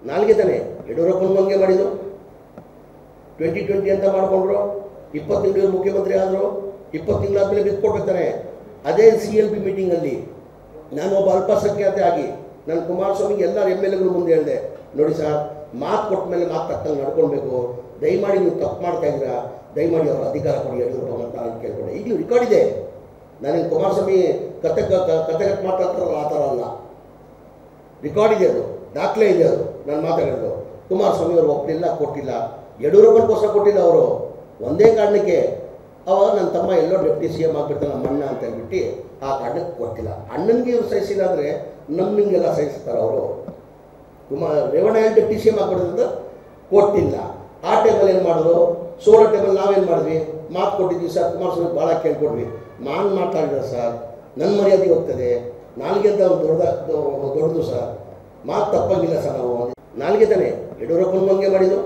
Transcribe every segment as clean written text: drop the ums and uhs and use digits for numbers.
ನಾಲ್ಗೆ ತಾನೆ ಯಡಿಯೂರಪ್ಪನ ಹಂಗೆ ಮಾಡಿದ್ದು 2020 ಅಂತ ಮಾಡಿಕೊಂಡ್ರು 20 ತಿಂಗಳು ಮುಖ್ಯಮಂತ್ರಿ ಆದರು 20 ತಿಂಗಳಾದ್ಮೇಲೆ ಬಿತ್ಕೊಡ್ಬೇಕಾನೆ ಅದೇ CLP ಮೀಟಿಂಗಲ್ಲಿ ನಾನು ಒಬ್ಬ ಅಲ್ಪಸಂಖ್ಯಾತೆ ಆಗಿ ನಾನು ಕುಮಾರಸ್ವಾಮಿಗೆ ಎಲ್ಲ MLAಗಳು ಮುಂದೆ ಹೇಳಿದೆ ನೋಡಿ ಸರ್ ಮಾತು ಕೊಟ್ಟ ಮೇಲೆ ಮಾತು ತಕ್ಕಂಗೆ ನಡ್ಕೊಳ್ಬೇಕು ದಯಮಾಡಿ ನೀವು ತಪ್ಪು ಮಾಡ್ತಾ ಇದ್ದೀರಾ ದಯಮಾಡಿ ಅವರ ಅಧಿಕಾರ ಕೊಡಿ ಯಡಿಯೂರಪ್ಪ ಅಂತ ನಾನು ಕೇಳ್ಕೊಂಡೆ ಈಗಲೂ ರೆಕಾರ್ಡ್ ಇದೆ ನನಗೆ ಕುಮಾರಸ್ವಾಮಿ ಕತೆಗಟ್ಟು ಮಾತಾಡ್ತಾರಲ್ಲ ಆ ಥರ ಅಲ್ಲ ರೆಕಾರ್ಡ್ ಇದೆ ಅದು ದಾಖಲೆ ಇದೆ ಅದು ನಾನು ಮಾತಾಡೋದು ಕುಮಾರಸ್ವಾಮಿ ಅವರು ಒಪ್ಪಲಿಲ್ಲ ಕೊಟ್ಟಿಲ್ಲ ಯಡಿಯೂರಪ್ಪನಿಗೋಸ್ಕರ ಕೊಟ್ಟಿಲ್ಲ ಅವರು ಒಂದೇ ಕಾರಣಕ್ಕೆ ಅವಾಗ ನನ್ನ ತಮ್ಮ ಎಲ್ಲೋ ಡೆಪ್ಟಿ CM ಆಗಿಬಿಡ್ತಾನೆ ನಮ್ಮ ಅಣ್ಣ ಅಂತ ಹೇಳ್ಬಿಟ್ಟು ಆ ಕಾರಣಕ್ಕೆ ಕೊಟ್ಟಿಲ್ಲ ಅಣ್ಣನಿಗೆ ಇವ್ರು ಸಹಿಸಿಲ್ಲ ಅಂದರೆ ನಮ್ಮಿಂಗೆಲ್ಲ ಸಹಿಸ್ತಾರೆ ಅವರು ರೇವಣ್ಣ ಡೆಪ್ಟಿ CM ಆಗಿಬಿಡೋದ್ರಿಂದ ಕೊಟ್ಟಿಲ್ಲ ಆ ಟೈಮಲ್ಲಿ ಏನು ಮಾಡಿದ್ರು ಸೋಲೋ ಟೈಮಲ್ಲಿ ನಾವೇನು ಮಾಡಿದ್ವಿ ಮಾತು ಕೊಟ್ಟಿದ್ವಿ ಸರ್ ಕುಮಾರಸ್ವಾಮಿ ಭಾಳ ಕೇಳ್ಕೊಡ್ವಿ ನಾನು ಮಾತಾಡಿದ್ರೆ ಸರ್ ನನ್ನ ಮರ್ಯಾದೆ ಹೋಗ್ತದೆ ನಾಲ್ಗೆ ಅಂತ ದೊಡ್ಡದು ಸರ್ ಮಾತು ತಪ್ಪಂಗಿಲ್ಲ ಸರ್ ನಾವು ನಾಲ್ಗೆ ತಾನೆ ಯಡಿಯೂರಪ್ಪನ ಹಂಗೆ ಮಾಡಿದ್ದು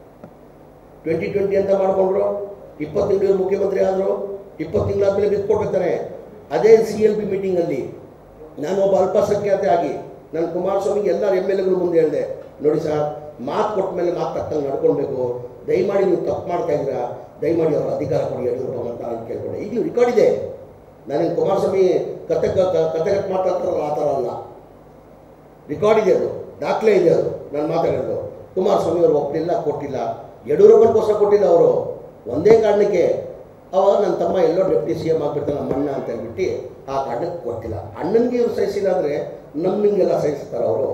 2020 ಅಂತ ಮಾಡಿಕೊಂಡ್ರು 20 ತಿಂಗಳು ಮುಖ್ಯಮಂತ್ರಿ ಆದರು 20 ತಿಂಗಳಾದ್ಮೇಲೆ ಬಿತ್ಕೊಡ್ಬೇಕಾನೆ ಅದೇ CLP ಮೀಟಿಂಗಲ್ಲಿ ನಾನು ಒಬ್ಬ ಅಲ್ಪಸಂಖ್ಯಾತೆ ಆಗಿ ನಾನು ಕುಮಾರಸ್ವಾಮಿಗೆ ಎಲ್ಲ MLAಗಳು ಮುಂದೆ ಹೇಳಿದೆ ನೋಡಿ ಸರ್ ಮಾತು ಕೊಟ್ಟ ಮೇಲೆ ಮಾತು ತಕ್ಕಂಗೆ ನಡ್ಕೊಳ್ಬೇಕು ದಯಮಾಡಿ ನೀವು ತಪ್ಪು ಮಾಡ್ತಾ ಇದ್ದೀರಾ ದಯಮಾಡಿ ಅವರ ಅಧಿಕಾರ ಕೊಡಿ ಯಡಿಯೂರಪ್ಪ ಅಂತ ನಾನು ಕೇಳ್ಕೊಂಡೆ ಈಗಲೂ ರೆಕಾರ್ಡ್ ಇದೆ ನನಗೆ ಕುಮಾರಸ್ವಾಮಿ ಕತೆಗಟ್ಟು ಮಾತಾಡ್ತಾರಲ್ಲ ಆ ಥರ ಅಲ್ಲ ರೆಕಾರ್ಡ್ ಇದೆ ಅದು ದಾಖಲೆ ಇದೆ ಅದು ನಾನು ಮಾತಾಡೋದು ಕುಮಾರಸ್ವಾಮಿ ಅವರು ಒಪ್ಪಲಿಲ್ಲ ಕೊಟ್ಟಿಲ್ಲ ಯಡಿಯೂರಪ್ಪನಿಗೋಸ್ಕರ ಕೊಟ್ಟಿಲ್ಲ ಅವರು ಒಂದೇ ಕಾರಣಕ್ಕೆ ಅವಾಗ ನನ್ನ ತಮ್ಮ ಎಲ್ಲೋ ಡೆಪ್ಟಿ CM ಆಗಿಬಿಡ್ತಾನೆ ನಮ್ಮ ಅಣ್ಣ ಅಂತ ಹೇಳ್ಬಿಟ್ಟು ಆ ಕಾರಣಕ್ಕೆ ಕೊಟ್ಟಿಲ್ಲ ಅಣ್ಣನಿಗೆ ಇವ್ರು ಸಹಿಸಿಲ್ಲ ಅಂದರೆ ನಮ್ಮಿಂಗೆಲ್ಲ ಸಹಿಸ್ತಾರೆ ಅವರು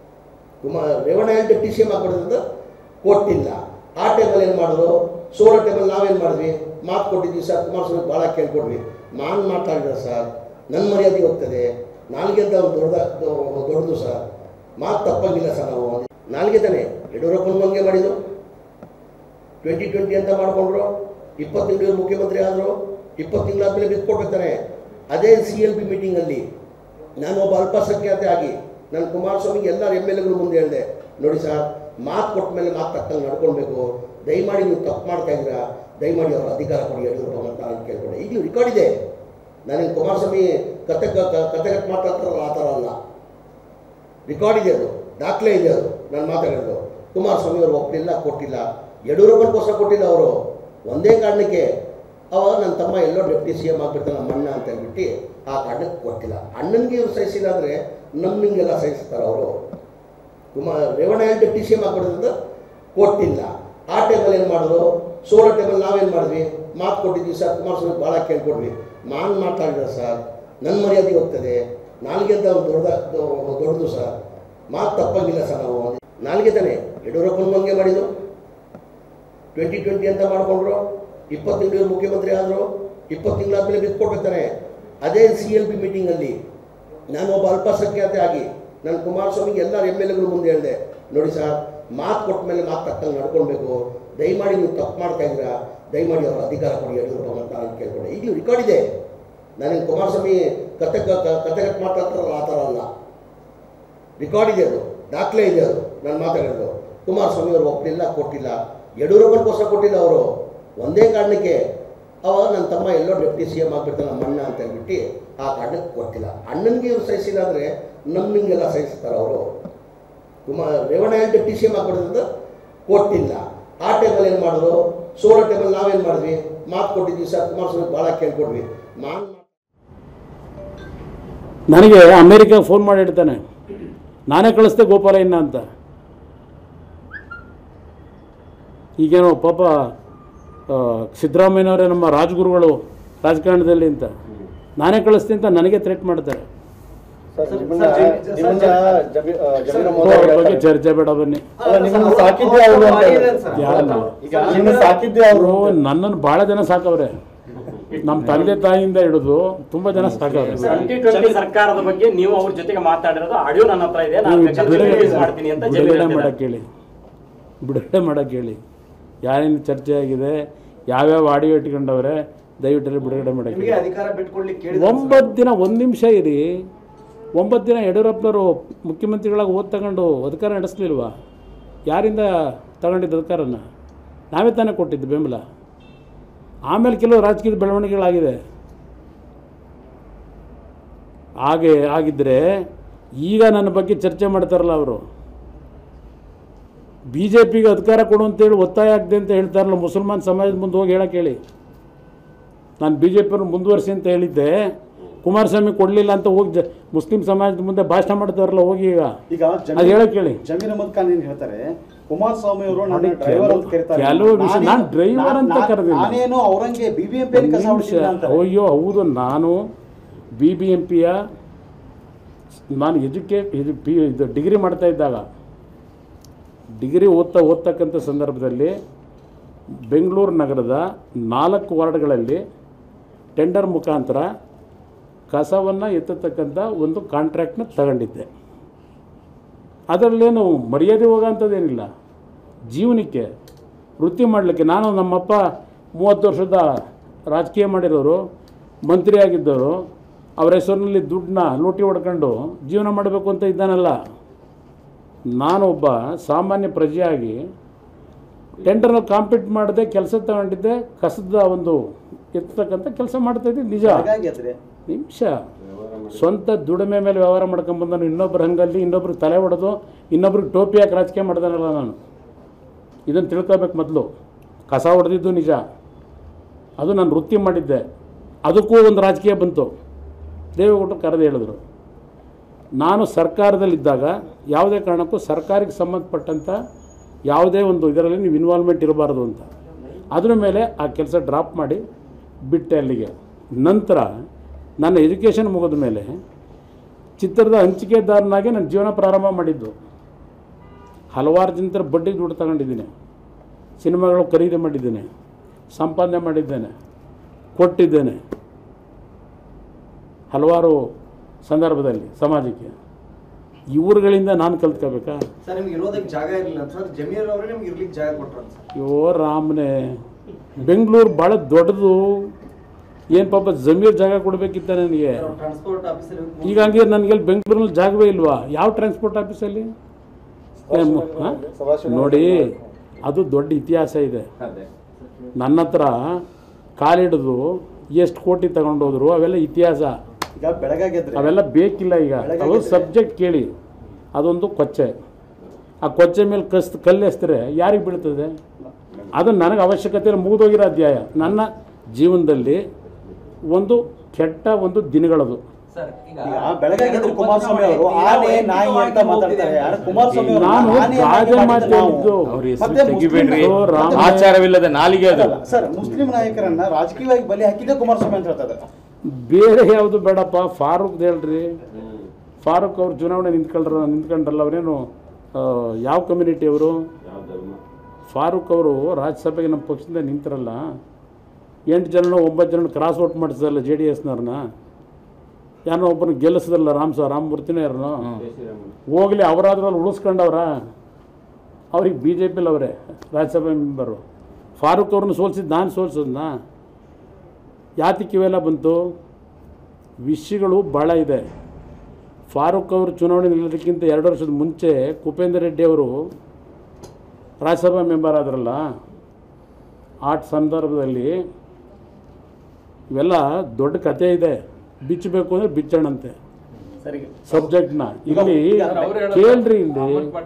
ರೇವಣ್ಣ ಡೆಪ್ಟಿ CM ಆಗಿಬಿಡೋದ್ರಿಂದ ಕೊಟ್ಟಿಲ್ಲ ಆ ಟೈಮಲ್ಲಿ ಏನು ಮಾಡಿದ್ರು ಸೋಲೋ ಟೈಮಲ್ಲಿ ನಾವೇನು ಮಾಡಿದ್ವಿ ಮಾತು ಕೊಟ್ಟಿದ್ವಿ ಸರ್ ಕುಮಾರಸ್ವಾಮಿ ಭಾಳ ಕೇಳ್ಕೊಡ್ವಿ ನಾನು ಮಾತಾಡಿದ್ರೆ ಸರ್ ನನ್ನ ಮರ್ಯಾದೆ ಹೋಗ್ತದೆ ನಾಲ್ಗೆ ಅಂತ ದೊಡ್ಡದು ಸರ್ ಮಾತು ತಪ್ಪಂಗಿಲ್ಲ ಸರ್ ನಾವು ನಾಲ್ಗೆ ತಾನೆ ಯಡಿಯೂರಪ್ಪನ ಹಂಗೆ ಮಾಡಿದ್ದು 2020 ಅಂತ ಮಾಡಿಕೊಂಡ್ರು 20 ತಿಂಗಳು ಮುಖ್ಯಮಂತ್ರಿ ಆದರು 20 ತಿಂಗಳಾದ್ಮೇಲೆ ಬಿತ್ಕೊಡ್ಬೇಕಾನೆ ಅದೇ CLP ಮೀಟಿಂಗಲ್ಲಿ ನಾನು ಒಬ್ಬ ಅಲ್ಪಸಂಖ್ಯಾತೆ ಆಗಿ ನಾನು ಕುಮಾರಸ್ವಾಮಿಗೆ ಎಲ್ಲ MLAಗಳು ಮುಂದೆ ಹೇಳಿದೆ ನೋಡಿ ಸರ್ ಮಾತು ಕೊಟ್ಟ ಮೇಲೆ ಮಾತು ತಕ್ಕಂಗೆ ನಡ್ಕೊಳ್ಬೇಕು ದಯಮಾಡಿ ನೀವು ತಪ್ಪು ಮಾಡ್ತಾ ಇದ್ದೀರಾ ದಯಮಾಡಿ ಅವರ ಅಧಿಕಾರ ಕೊಡಿ ಯಡಿಯೂರಪ್ಪ ಅಂತ ನಾನು ಕೇಳ್ಕೊಂಡೆ ಈಗಲೂ ರೆಕಾರ್ಡ್ ಇದೆ ನನಗೆ ಕುಮಾರಸ್ವಾಮಿ ಕತೆಗಟ್ಟು ಮಾತಾಡ್ತಾರಲ್ಲ ಆ ಥರ ಅಲ್ಲ ರೆಕಾರ್ಡ್ ಇದೆ ಅದು ದಾಖಲೆ ಇದೆ ಅದು ನಾನು ಮಾತಾಡೋದು ಕುಮಾರಸ್ವಾಮಿ ಅವರು ಒಪ್ಪಲಿಲ್ಲ ಕೊಟ್ಟಿಲ್ಲ ಯಡಿಯೂರಪ್ಪನಿಗೋಸ್ಕರ ಕೊಟ್ಟಿಲ್ಲ ಅವರು ಒಂದೇ ಕಾರಣಕ್ಕೆ ಅವಾಗ ನನ್ನ ತಮ್ಮ ಎಲ್ಲೋ ಡೆಪ್ಟಿ CM ಆಗಿಬಿಡ್ತಾನೆ ನಮ್ಮ ಅಣ್ಣ ಅಂತ ಹೇಳ್ಬಿಟ್ಟು ಆ ಕಾರಣಕ್ಕೆ ಕೊಟ್ಟಿಲ್ಲ ಅಣ್ಣನಿಗೆ ಇವ್ರು ಸಹಿಸಿಲ್ಲ ಅಂದರೆ ನಮ್ಮಿಂಗೆಲ್ಲ ಸಹಿಸ್ತಾರೆ ಅವರು ರೇವಣ್ಣ ಡೆಪ್ಟಿ CM ಆಗಿಬಿಡೋದ್ರಿಂದ ಕೊಟ್ಟಿಲ್ಲ ಆ ಟೈಮಲ್ಲಿ ಏನು ಮಾಡಿದ್ರು ಸೋಲೋ ಟೈಮಲ್ಲಿ ನಾವೇನು ಮಾಡಿದ್ವಿ ಮಾತು ಕೊಟ್ಟಿದ್ವಿ ಸರ್ ಕುಮಾರಸ್ವಾಮಿ ಭಾಳ ಕೇಳ್ಕೊಡ್ವಿ ನಾನು ಮಾತಾಡಿದ್ರೆ ಸರ್ ನನ್ನ ಮರ್ಯಾದೆ ಹೋಗ್ತದೆ ನಾಲ್ಗೆ ಅಂತ ದೊಡ್ಡದು ಸರ್ ಮಾತು ತಪ್ಪಂಗಿಲ್ಲ ಸರ್ ನಾವು ನಾಲ್ಗೆ ತಾನೆ ಯಡಿಯೂರಪ್ಪನ ಹಂಗೆ ಮಾಡಿದ್ದು 2020 ಅಂತ ಮಾಡಿಕೊಂಡ್ರು 20 ತಿಂಗಳು ಮುಖ್ಯಮಂತ್ರಿ ಆದರು 20 ತಿಂಗಳಾದ್ಮೇಲೆ ಬಿತ್ಕೊಡ್ಬೇಕಾನೆ ಅದೇ CLP ಮೀಟಿಂಗಲ್ಲಿ ನಾನು ಒಬ್ಬ ಅಲ್ಪಸಂಖ್ಯಾತೆ ಆಗಿ ನಾನು ಕುಮಾರಸ್ವಾಮಿಗೆ ಎಲ್ಲ MLAಗಳು ಮುಂದೆ ಹೇಳಿದೆ ನೋಡಿ ಸರ್ ಮಾತು ಕೊಟ್ಟ ಮೇಲೆ ಮಾತು ತಕ್ಕಂಗೆ ನಡ್ಕೊಳ್ಬೇಕು ದಯಮಾಡಿ ನೀವು ತಪ್ಪು ಮಾಡ್ತಾ ಇದ್ದೀರಾ ದಯಮಾಡಿ ಅವರ ಅಧಿಕಾರ ಕೊಡಿ ಯಡಿಯೂರಪ್ಪ ಅಂತ ನಾನು ಕೇಳ್ಕೊಂಡೆ ಈಗಲೂ ರೆಕಾರ್ಡ್ ಇದೆ ನನಗೆ ಕುಮಾರಸ್ವಾಮಿ ಕತೆಗಟ್ಟು ಮಾತಾಡ್ತಾರಲ್ಲ ಆ ಥರ ಅಲ್ಲ ರೆಕಾರ್ಡ್ ಇದೆ ಅದು ದಾಖಲೆ ಇದೆ ಅದು ನಾನು ಮಾತಾಡೋದು ಕುಮಾರಸ್ವಾಮಿ ಅವರು ಒಪ್ಪಲಿಲ್ಲ ಕೊಟ್ಟಿಲ್ಲ ಯಡಿಯೂರಪ್ಪನಿಗೋಸ್ಕರ ಕೊಟ್ಟಿಲ್ಲ ಅವರು ಒಂದೇ ಕಾರಣಕ್ಕೆ ಅವಾಗ ನನ್ನ ತಮ್ಮ ಎಲ್ಲೋ ಡೆಪ್ಟಿ CM ಆಗಿಬಿಡ್ತಾನೆ ನಮ್ಮ ಅಣ್ಣ ಅಂತ ಹೇಳ್ಬಿಟ್ಟು ಆ ಕಾರಣಕ್ಕೆ ಕೊಟ್ಟಿಲ್ಲ ಅಣ್ಣನಿಗೆ ಇವ್ರು ಸಹಿಸಿಲ್ಲ ಅಂದರೆ ನಮ್ಮಿಂಗೆಲ್ಲ ಸಹಿಸ್ತಾರೆ ಅವರು ರೇವಣ್ಣ ಡೆಪ್ಟಿ CM ಆಗಿಬಿಡೋದ್ರಿಂದ ಕೊಟ್ಟಿಲ್ಲ ಆ ಟೈಮಲ್ಲಿ ಏನು ಮಾಡಿದ್ರು ಸೋಲೋ ಟೈಮಲ್ಲಿ ನಾವೇನು ಮಾಡಿದ್ವಿ ಮಾತು ಕೊಟ್ಟಿದ್ವಿ ಸರ್ ಕುಮಾರಸ್ವಾಮಿ ಭಾಳ ಕೇಳ್ಕೊಡ್ವಿ ನನಗೆ ಅಮೇರಿಕಾಗೆ ಫೋನ್ ಮಾಡಿ ಇಡ್ತಾನೆ ನಾನೇ ಕಳಿಸ್ದೆ ಗೋಪಾಲಯ್ಯನ ಅಂತ ಈಗೇನೋ ಪಾಪ ಸಿದ್ದರಾಮಯ್ಯನವರೇ ನಮ್ಮ ರಾಜಗುರುಗಳು ರಾಜಕಾರಣದಲ್ಲಿ ಅಂತ ನಾನೇ ಕಳಿಸ್ತೀನಿ ಅಂತ ನನಗೆ ಥ್ರೆಟ್ ಮಾಡ್ತಾರೆ ಬಗ್ಗೆ ಚರ್ಚೆ ಬೇಡ ಬನ್ನಿ ಅವರು ನನ್ನನ್ನು ಭಾಳ ಜನ ಸಾಕವ್ರೆ ನಮ್ಮ ತಂದೆ ತಾಯಿಯಿಂದ ಹಿಡಿದು ತುಂಬಾ ಜನ ಸಾಕವ್ರೆ ಸರ್ಕಾರದ ಬಗ್ಗೆ ನೀವು ಅವ್ರ ಜೊತೆಗೆ ಮಾತಾಡಿರೋದು ಆಡಿಯೋ ನನ್ನ ಹತ್ರ ಇದೆ ಬಿಡುಗಡೆ ಮಾಡಕ್ಕೆ ಹೇಳಿ ಯಾರೇನು ಚರ್ಚೆ ಆಗಿದೆ ಯಾವ್ಯಾವ ಆಡಿಯೋ ಇಟ್ಕೊಂಡವ್ರೆ ದಯವಿಟ್ಟು ಬಿಡುಗಡೆ ಮಾಡಕ್ಕೆ 9 ದಿನ 1 ನಿಮಿಷ ಇರಿ 9 ದಿನ ಯಡಿಯೂರಪ್ಪನವರು ಮುಖ್ಯಮಂತ್ರಿಗಳಾಗಿ ಓದ್ ತಗೊಂಡು ಅಧಿಕಾರ ನಡೆಸಲಿಲ್ವಾ ಯಾರಿಂದ ತಗೊಂಡಿದ್ದ ಅಧಿಕಾರನ ನಾವೇ ತಾನೇ ಕೊಟ್ಟಿದ್ದು ಬೆಂಬಲ ಆಮೇಲೆ ಕೆಲವು ರಾಜಕೀಯ ಬೆಳವಣಿಗೆಗಳಾಗಿದೆ ಹಾಗೆ ಆಗಿದ್ದರೆ ಈಗ ನನ್ನ ಬಗ್ಗೆ ಚರ್ಚೆ ಮಾಡ್ತಾರಲ್ಲ ಅವರು BJPಗೆ ಅಧಿಕಾರ ಕೊಡು ಅಂತೇಳಿ ಒತ್ತಾಯ ಆಗದೆ ಅಂತ ಹೇಳ್ತಾರಲ್ಲ, ಮುಸಲ್ಮಾನ್ ಸಮಾಜದ ಮುಂದೆ ಹೋಗಿ ಹೇಳಕ್ಕೆ ಹೇಳಿ. ನಾನು BJPಯವ್ರನ್ನ ಮುಂದುವರಿಸಿ ಅಂತ ಹೇಳಿದ್ದೆ, ಕುಮಾರಸ್ವಾಮಿ ಕೊಡಲಿಲ್ಲ ಅಂತ ಹೋಗಿ ಮುಸ್ಲಿಂ ಸಮಾಜದ ಮುಂದೆ ಭಾಷಣ ಮಾಡ್ತಾರಲ್ಲ, ಹೋಗಿ ಈಗ ಅದು ಹೇಳಕ್ಕೆ ಹೇಳಿ. ಜಮೀರ್ ಅಹಮದ್ ಖಾನ್ ಏನು ಹೇಳ್ತಾರೆ, ಕುಮಾರಸ್ವಾಮಿ ಅವರು ನನ್ನ ಡ್ರೈವರ್ ಅಂತ ಕರೀತಾರೆ. ಕೆಲವು ವಿಷಯ ನಾನು ಡ್ರೈವರ್ ಅಂತ ಕರೆದಿಲ್ಲ. ನಾನೇನು ಅವರಂಗೆ BBMP ಕಸ ಹೊಡಿಸಿಲ್ಲ ಅಂತ. ಅಯ್ಯೋ ಹೌದು, ನಾನು BBMPಯ ನಾನು ಇದು ಡಿಗ್ರಿ ಮಾಡ್ತಾ ಇದ್ದಾಗ, ಡಿಗ್ರಿ ಓದ್ತಕ್ಕಂಥ ಸಂದರ್ಭದಲ್ಲಿ ಬೆಂಗಳೂರು ನಗರದ 4 ವಾರ್ಡ್ಗಳಲ್ಲಿ ಟೆಂಡರ್ ಮುಖಾಂತರ ಕಸವನ್ನು ಎತ್ತತಕ್ಕಂಥ ಒಂದು ಕಾಂಟ್ರಾಕ್ಟ್ನ ತಗೊಂಡಿದ್ದೆ. ಅದರಲ್ಲೇನು ಮರ್ಯಾದೆ ಹೋಗೋಂಥದ್ದೇನಿಲ್ಲ. ಜೀವನಕ್ಕೆ ವೃತ್ತಿ ಮಾಡಲಿಕ್ಕೆ ನಾನು, ನಮ್ಮಪ್ಪ 30 ವರ್ಷದ ರಾಜಕೀಯ ಮಾಡಿರೋರು, ಮಂತ್ರಿ ಆಗಿದ್ದವರು, ಅವರ ಹೆಸರಿನಲ್ಲಿ ದುಡ್ಡನ್ನ ಲೂಟಿ ಹೊಡ್ಕೊಂಡು ಜೀವನ ಮಾಡಬೇಕು ಅಂತ ಇದ್ದಾನಲ್ಲ. ನಾನೊಬ್ಬ ಸಾಮಾನ್ಯ ಪ್ರಜೆಯಾಗಿ ಟೆಂಡರ್ನ ಕಾಂಪೀಟ್ ಮಾಡದೆ ಕೆಲಸ ತಗೊಂಡಿದ್ದೆ, ಕಸದ ಒಂದು ಎತ್ತತಕ್ಕಂಥ ಕೆಲಸ ಮಾಡ್ತಾಯಿದ್ದೆ. ನಿಜ, ನಿಮಿಷ ಸ್ವಂತ ದುಡಿಮೆ ಮೇಲೆ ವ್ಯವಹಾರ ಮಾಡ್ಕೊಂಬಂದನು. ಇನ್ನೊಬ್ಬರು ಹಂಗಲ್ಲಿ ಇನ್ನೊಬ್ರಿಗೆ ತಲೆ ಹೊಡೆದು ಇನ್ನೊಬ್ರಿಗೆ ಟೋಪಿ ಹಾಕಿ ರಾಜಕೀಯ ಮಾಡ್ದಾನಲ್ಲ ನಾನು. ಇದನ್ನು ತಿಳ್ಕೊಬೇಕು ಮೊದಲು. ಕಸ ಹೊಡೆದಿದ್ದು ನಿಜ, ಅದು ನಾನು ವೃತ್ತಿ ಮಾಡಿದ್ದೆ. ಅದಕ್ಕೂ ಒಂದು ರಾಜಕೀಯ ಬಂತು. ದೇವೇಗೌಡರು ಕರೆದು ಹೇಳಿದ್ರು, ನಾನು ಸರ್ಕಾರದಲ್ಲಿದ್ದಾಗ ಯಾವುದೇ ಕಾರಣಕ್ಕೂ ಸರ್ಕಾರಕ್ಕೆ ಸಂಬಂಧಪಟ್ಟಂಥ ಯಾವುದೇ ಒಂದು ಇದರಲ್ಲಿ ನೀವು ಇನ್ವಾಲ್ವ್ಮೆಂಟ್ ಇರಬಾರ್ದು ಅಂತ. ಅದ್ರ ಮೇಲೆ ಆ ಕೆಲಸ ಡ್ರಾಪ್ ಮಾಡಿ ಬಿಟ್ಟೆ ಅಲ್ಲಿಗೆ. ನಂತರ ನನ್ನ ಎಜುಕೇಷನ್ ಮುಗಿದ ಮೇಲೆ ಚಿತ್ರದ ಹಂಚಿಕೆದಾರನಾಗಿ ನನ್ನ ಜೀವನ ಪ್ರಾರಂಭ ಮಾಡಿದ್ದು. ಹಲವಾರು ಜನರ ಬಡ್ಡಿಗೆ ದುಡ್ಡು ತಗೊಂಡಿದ್ದೀನಿ, ಸಿನಿಮಾಗಳು ಖರೀದಿ ಮಾಡಿದ್ದೇನೆ, ಸಂಪಾದನೆ ಮಾಡಿದ್ದೇನೆ, ಕೊಟ್ಟಿದ್ದೇನೆ ಹಲವಾರು ಸಂದರ್ಭದಲ್ಲಿ ಸಮಾಜಕ್ಕೆ. ಇವ್ರುಗಳಿಂದ ನಾನು ಕಲ್ತ್ಕೋಬೇಕಾ? ಸರ್, ನಿಮ್ಗೆ ಇರೋದಕ್ಕೆ ಜಾಗ ಇರಲಿಲ್ಲ ಸರ್, ಜಮೀರ್ ಅವರೇ ನಿಮ್ಗೆ ಇರ್ಲಿಕ್ಕೆ ಜಾಗ ಕೊಟ್ಟರು ಸರ್. ಅಯ್ಯೋ ರಾಮನೇ, ಬೆಂಗಳೂರು ಭಾಳ ದೊಡ್ಡದು. ಏನು ಪಾಪ ಜಮೀರ್ ಜಾಗ ಕೊಡಬೇಕಿತ್ತ ನನಗೆ? ಟ್ರಾನ್ಸ್ಪೋರ್ಟ್ ಆಫೀಸಲ್ಲಿ ಈಗ ಹಂಗೆ ನನಗೆ ಬೆಂಗಳೂರಲ್ಲಿ ಜಾಗವೇ ಇಲ್ವಾ? ಯಾವ ಟ್ರಾನ್ಸ್ಪೋರ್ಟ್ ಆಫೀಸಲ್ಲಿ? ನೋಡಿ, ಅದು ದೊಡ್ಡ ಇತಿಹಾಸ ಇದೆ. ನನ್ನ ಹತ್ರ ಕಾಲಿಡಿದು ಎಷ್ಟು ಕೋಟಿ ತಗೊಂಡೋದ್ರು ಅವೆಲ್ಲ ಇತಿಹಾಸ, ಅವೆಲ್ಲ ಬೇಕಿಲ್ಲ ಈಗ. ಅದು ಸಬ್ಜೆಕ್ಟ್ ಕೇಳಿ, ಅದೊಂದು ಕೊಚ್ಚೆ. ಆ ಕೊಚ್ಚೆ ಮೇಲೆ ಕಲ್ಲೆಸ್ತರೆ ಯಾರಿಗೆ ಬೀಳ್ತದೆ? ಅದು ನನಗೆ ಅವಶ್ಯಕತೆ ಮುಗಿದೋಗಿರೋ ಅಧ್ಯಾಯ. ನನ್ನ ಜೀವನದಲ್ಲಿ ಒಂದು ಕೆಟ್ಟ ಒಂದು ದಿನಗಳದು. ನಾನು ರಾಜ ಮಾತಾಡಿದ್ದು ಆಚಾರವಿಲ್ಲದ ನಾಲಿಗೆ ಅದು. ಸರ್, ಮುಸ್ಲಿಂ ನಾಯಕರನ್ನ ರಾಜಕೀಯವಾಗಿ ಬಲಿ ಹಾಕಿದ್ದೆ ಕುಮಾರಸ್ವಾಮಿ ಅಂತ ಹೇಳ್ತಾರೆ. ಬೇರೆ ಯಾವುದು ಬೇಡಪ್ಪ. ಫಾರೂಕ್ ಹೇಳ್ರಿ, ಫಾರೂಕ್ ಅವ್ರು ಚುನಾವಣೆ ನಿಂತ್ಕೊಂಡ್ರಲ್ಲ, ಅವರೇನು ಯಾವ ಕಮ್ಯುನಿಟಿ ಅವರು? ಫಾರೂಕ್ ಅವರು ರಾಜ್ಯಸಭೆಗೆ ನಮ್ಮ ಪಕ್ಷದಿಂದ ನಿಂತರಲ್ಲ, 8 ಜನ 9 ಜನ ಕ್ರಾಸ್ ಔಟ್ ಮಾಡಿಸಲ್ಲ JDSನವ್ರನ್ನ. ಯಾರೋ ಒಬ್ಬನ ಗೆಲ್ಲಿಸದಲ್ಲ, ರಾಮಮೂರ್ತಿನೋ ಯಾರನೋ ಹೋಗಲಿ, ಅವರಾದ್ರಲ್ಲಿ ಉಳಿಸ್ಕೊಂಡವ್ರ? ಅವ್ರಿಗೆ BJPಲಿ ಅವರೇ ರಾಜ್ಯಸಭೆ ಮೆಂಬರು. ಫಾರೂಕ್ ಅವ್ರನ್ನ ಸೋಲ್ಸಿದ್ದು ನಾನು ಸೋಲ್ಸೋದನ್ನ? ಯಾತಕ್ಕೆ ಇವೆಲ್ಲ ಬಂತು? ವಿಷಯಗಳು ಭಾಳ ಇದೆ. ಫಾರೂಕ್ ಅವರು ಚುನಾವಣೆ ನಿಲ್ಲೋದಕ್ಕಿಂತ 2 ವರ್ಷದ ಮುಂಚೆ ಕುಪೇಂದ್ರ ರೆಡ್ಡಿ ಅವರು ರಾಜ್ಯಸಭಾ ಮೆಂಬರ್ ಆದ್ರಲ್ಲ, ಆ ಸಂದರ್ಭದಲ್ಲಿ ಇವೆಲ್ಲ ದೊಡ್ಡ ಕತೆ ಇದೆ. ಬಿಚ್ಚಬೇಕು ಅಂದರೆ ಬಿಚ್ಚಣಂತೆ ಸಬ್ಜೆಕ್ಟ್ನ. ಇಲ್ಲಿ ಕೇಳ್ರಿ, ಇಲ್ಲಿ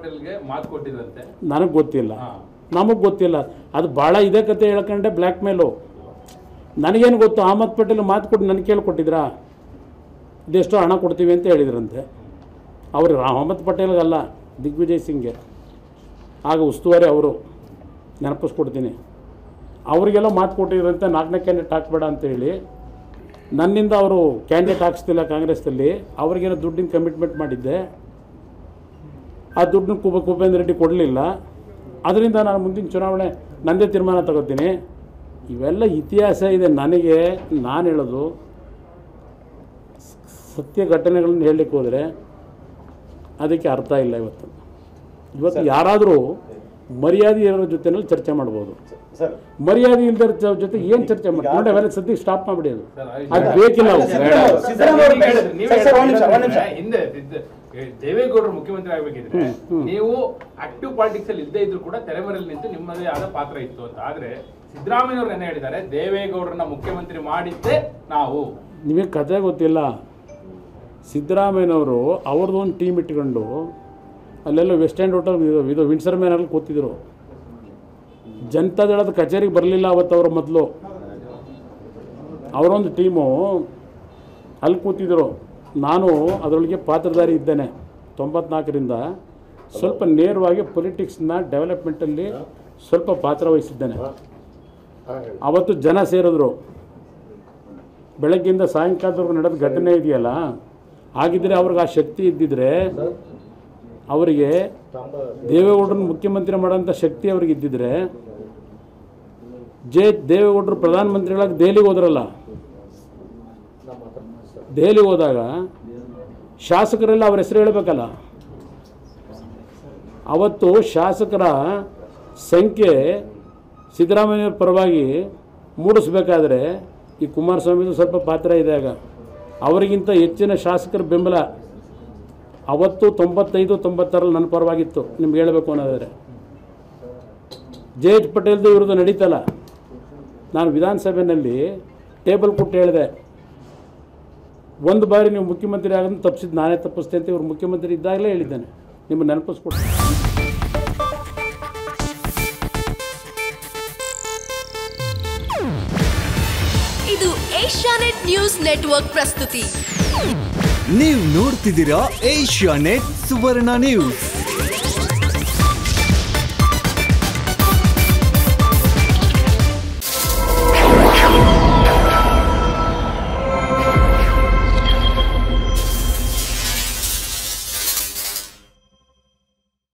ನನಗೆ ಗೊತ್ತಿಲ್ಲ, ನಮಗೆ ಗೊತ್ತಿಲ್ಲ. ಅದು ಭಾಳ ಇದೆ ಕತೆ ಹೇಳ್ಕೊಂಡೆ. ಬ್ಲ್ಯಾಕ್ ಮೇಲು ನನಗೇನು ಗೊತ್ತು? ಅಹಮದ್ ಪಟೇಲ್ ಮಾತು ಕೊಟ್ಟು ನನಗೆ ಕೇಳಿಕೊಟ್ಟಿದ್ರಾ? ಇದೆಷ್ಟೋ ಹಣ ಕೊಡ್ತೀವಿ ಅಂತ ಹೇಳಿದ್ರಂತೆ. ಅವ್ರಿಗೆ ಅಹಮದ್ ಪಟೇಲ್ಗಲ್ಲ, ದಿಗ್ವಿಜಯ್ ಸಿಂಗ್ಗೆ. ಆಗ ಉಸ್ತುವಾರಿ ಅವರು, ನೆನಪಿಸ್ಕೊಡ್ತೀನಿ. ಅವರಿಗೆಲ್ಲ ಮಾತು ಕೊಟ್ಟಿದ್ರಂತೆ 4ನೇ ಕ್ಯಾಂಡಿಡೇಟ್ ಹಾಕ್ಬೇಡ ಅಂತೇಳಿ. ನನ್ನಿಂದ ಅವರು ಕ್ಯಾಂಡಿಡೇಟ್ ಹಾಕ್ಸ್ತಿಲ್ಲ ಕಾಂಗ್ರೆಸ್ನಲ್ಲಿ. ಅವ್ರಿಗೇನೋ ದುಡ್ಡಿನ ಕಮಿಟ್ಮೆಂಟ್ ಮಾಡಿದ್ದೆ, ಆ ದುಡ್ಡನ್ನ ಕುಪೇಂದ್ರ ರೆಡ್ಡಿ ಕೊಡಲಿಲ್ಲ. ಅದರಿಂದ ನಾನು ಮುಂದಿನ ಚುನಾವಣೆ ನನ್ನದೇ ತೀರ್ಮಾನ ತಗೋತೀನಿ. ಇವೆಲ್ಲ ಇತಿಹಾಸ ಇದೆ. ನನಗೆ ನಾನು ಹೇಳೋದು ಸತ್ಯ ಘಟನೆಗಳನ್ನು ಹೇಳಲಿಕ್ಕೆ ಹೋದರೆ ಅದಕ್ಕೆ ಅರ್ಥ ಇಲ್ಲ. ಇವತ್ತು ಯಾರಾದರೂ ಮರ್ಯಾದೆ ಇರೋ ಜೊತೆನಲ್ಲಿ ಚರ್ಚೆ ಮಾಡ್ಬೋದು. ಮರ್ಯಾದೆ ಇಲ್ಲದ ಜೊತೆ ಏನು ಚರ್ಚೆ ಮಾಡಿ ಅವೆಲ್ಲ ಸದ್ಯಕ್ಕೆ ಸ್ಟಾಪ್ ಮಾಡಿಬಿಡಿ. ಅದು ಬೇಕಿಲ್ಲ. ಹಿಂದೆ ದೇವೇಗೌಡರು ಮುಖ್ಯಮಂತ್ರಿ ಆಗಬೇಕಿದ್ರೆ ನೀವು ಆಕ್ಟಿವ್ ಪಾಲಿಟಿಕ್ಸ್ ಅಲ್ಲಿ ಇಲ್ಲದೆ ಇದ್ರು ಕೂಡ ತೆರೆಮರೆಯಲ್ಲಿ ನಿಂತು ನಿಮ್ಮದೇ ಆದ ಪಾತ್ರ ಇತ್ತು ಅಂತ. ಆದ್ರೆ ಸಿದ್ದರಾಮಯ್ಯವ್ರು ಏನೇ ಹೇಳಿದ್ದಾರೆ, ದೇವೇಗೌಡರನ್ನ ಮುಖ್ಯಮಂತ್ರಿ ಮಾಡಿದ್ದೆ ನಾವು. ನಿಮಗೆ ಕತೆ ಗೊತ್ತಿಲ್ಲ. ಸಿದ್ದರಾಮಯ್ಯನವರು ಅವ್ರದ್ದೊಂದು ಟೀಮ್ ಇಟ್ಕೊಂಡು ಅಲ್ಲೆಲ್ಲ ವೆಸ್ಟ್ ಎಂಡ್ ಹೋಟೆಲ್ ಇದು ವಿನ್ಸರ್ ಮ್ಯಾನಲ್ಲಿ ಕೂತಿದ್ರು. ಜನತಾದಳದ ಕಚೇರಿಗೆ ಬರಲಿಲ್ಲ ಅವತ್ತು ಅವರು. ಮೊದಲು ಅವರೊಂದು ಟೀಮು ಅಲ್ಲಿ ಕೂತಿದ್ರು. ನಾನು ಅದರೊಳಗೆ ಪಾತ್ರಧಾರಿ ಇದ್ದೇನೆ. 94ರಿಂದ ಸ್ವಲ್ಪ ನೇರವಾಗಿ ಪೊಲಿಟಿಕ್ಸ್ನ ಡೆವಲಪ್ಮೆಂಟಲ್ಲಿ ಸ್ವಲ್ಪ ಪಾತ್ರ ವಹಿಸಿದ್ದೇನೆ. ಅವತ್ತು ಜನ ಸೇರಿದ್ರು. ಬೆಳಗ್ಗೆಯಿಂದ ಸಾಯಂಕಾಲದವರೆಗೂ ನಡೆದ ಘಟನೆ ಇದೆಯಲ್ಲ, ಹಾಗಿದ್ರೆ ಅವ್ರಿಗೆ ಆ ಶಕ್ತಿ ಇದ್ದಿದ್ರೆ, ಅವರಿಗೆ ದೇವೇಗೌಡರನ್ನ ಮುಖ್ಯಮಂತ್ರಿ ಮಾಡೋಂಥ ಶಕ್ತಿ ಅವ್ರಿಗೆ ಇದ್ದಿದ್ರೆ, ದೇವೇಗೌಡರು ಪ್ರಧಾನಮಂತ್ರಿಗಳಾಗಿ ದೆಹಲಿಗೆ ಹೋದ್ರಲ್ಲ, ದೆಹಲಿಗೆ ಹೋದಾಗ ಶಾಸಕರೆಲ್ಲ ಅವ್ರ ಹೆಸರು ಹೇಳಬೇಕಲ್ಲ. ಅವತ್ತು ಶಾಸಕರ ಸಂಖ್ಯೆ ಸಿದ್ದರಾಮಯ್ಯವ್ರ ಪರವಾಗಿ ಮೂಡಿಸ್ಬೇಕಾದ್ರೆ ಈ ಕುಮಾರಸ್ವಾಮಿದು ಸ್ವಲ್ಪ ಪಾತ್ರ ಇದೆ. ಆಗ ಅವರಿಗಿಂತ ಹೆಚ್ಚಿನ ಶಾಸಕರ ಬೆಂಬಲ ಅವತ್ತು 95-96 ನನ್ನ ಪರವಾಗಿತ್ತು. ನಿಮ್ಗೆ ಹೇಳಬೇಕು ಅನ್ನೋದಾದರೆ ಜೆ ಎಚ್ ಪಟೇಲ್ದು ಇವ್ರದ್ದು ನಡೀತಲ್ಲ, ನಾನು ವಿಧಾನಸಭೆಯಲ್ಲಿ ಟೇಬಲ್ ಕೊಟ್ಟು ಹೇಳಿದೆ, ಒಂದು ಬಾರಿ ನೀವು ಮುಖ್ಯಮಂತ್ರಿ ಆಗೋದನ್ನು ತಪ್ಪಿಸಿದ್ದು ನಾನೇ ತಪ್ಪಿಸ್ತೆ ಅಂತ ಇವ್ರು ಮುಖ್ಯಮಂತ್ರಿ ಇದ್ದಾಗಲೇ ಹೇಳಿದ್ದೇನೆ. ನಿಮ್ಮನ್ನು ನೆನಪಿಸ್ಕೊಡ್ತೀನಿ. ಇದು ಏಷ್ಯಾನೆಟ್ ನ್ಯೂಸ್ ನೆಟ್ವರ್ಕ್ ಪ್ರಸ್ತುತಿ. ನೀವು ನೋಡ್ತಿದ್ದೀರಾ ಏಷ್ಯಾನೆಟ್ ಸುವರ್ಣ ನ್ಯೂಸ್.